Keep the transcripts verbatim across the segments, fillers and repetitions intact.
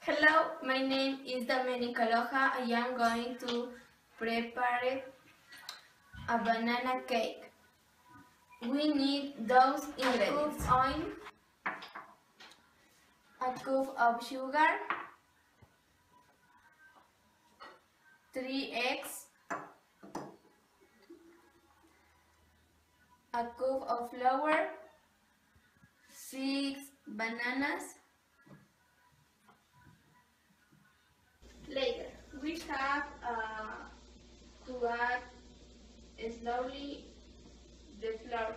Hello, my name is Domenica Loja. I am going to prepare a banana cake. We need those ingredients: a cup of oil, a cup of sugar, three eggs, a cup of flour, six bananas. Later, we have uh, to add slowly the flour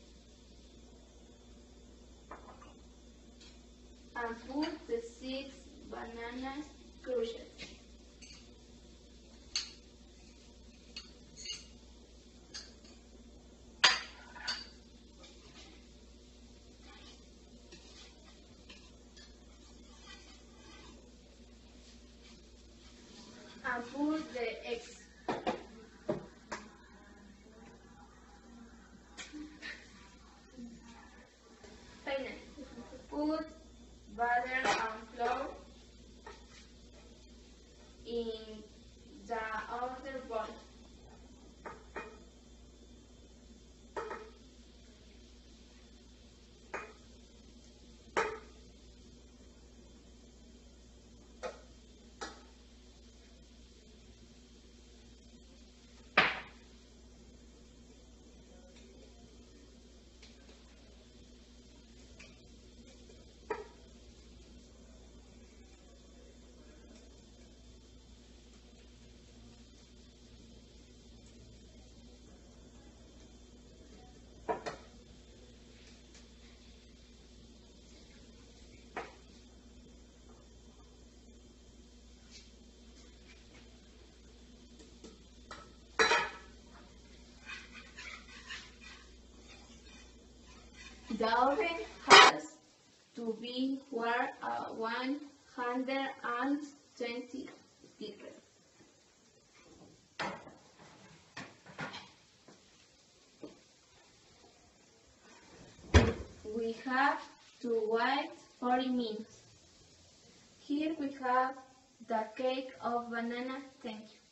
and put the six bananas crushed. And put the eggs. Finally, put butter and flour in the other bowl. The oven has to be warm at one hundred twenty degrees. We have to wait forty minutes. Here we have the cake of banana. Thank you.